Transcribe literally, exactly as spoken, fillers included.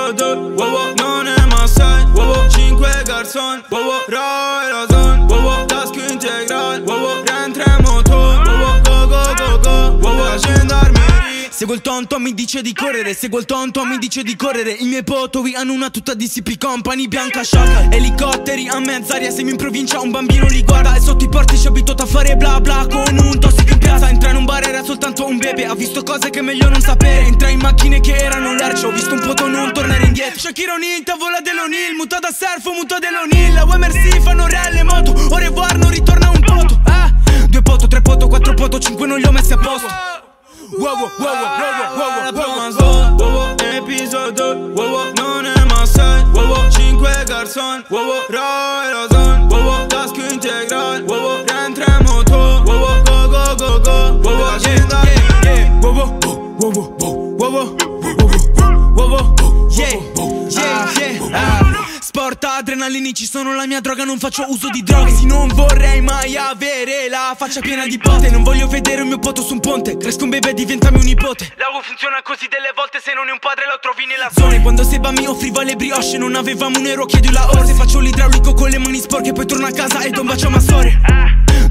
episodio, wow, wow, non è ma sei, wow, wow, cinque garçon, wow, wow, Roy Razon, wow, wow, tasco integral, wow, wow, rientra motor, wow, wow, go go go go, wow, wow, gendarmerie. Seguo il tonto, mi dice di correre, seguo il tonto, mi dice di correre. I miei potovi hanno una tuta di C P Company bianca sciocca. Elicotteri a mezz'aria, siamo in provincia, un bambino li guarda. E sotto i porti ci ho abituato a fare bla bla con un tossico in piazza. Entra in un bar era soltanto un bebe, ha visto cose che è meglio non sapere. Entra in macchine che erano lerce, ho visto un poto non tornare indietro. Shakira O'Neal, tavola dell'O'Neal, muta da surf, muta dell'O'Neal. U M R C fanno relle moto, au revoir non ritorna un poto. Ah, due poto, tre poto, quattro poto, cinque non li ho messi a posto. Wow wow wow wow wow wow wow wow wow episodio, wow wow non è ma sei, wow wow cinque garçon, wow wow Roy Razon, wow wow tasco integral, wow wow rientra motor, wow wow go go go go, wow wow gendarmerie. Wow wow wow wow wow wow wow wow yeah yeah yeah. Sport adrenalinici sono la mia droga, non faccio uso di droghe. Sì, non vorrei mai avere la faccia piena di pote. Non voglio vedere un mio poto su un ponte, cresco un bebè, diventami un nipote. La U funziona così delle volte, se non è un padre lo trovi nella zona. Quando Seba mi offriva le brioche non avevamo un euro, chiedi la ora. Se faccio l'idraulico con le mani sporche poi torno a casa e do un bacio a Massore.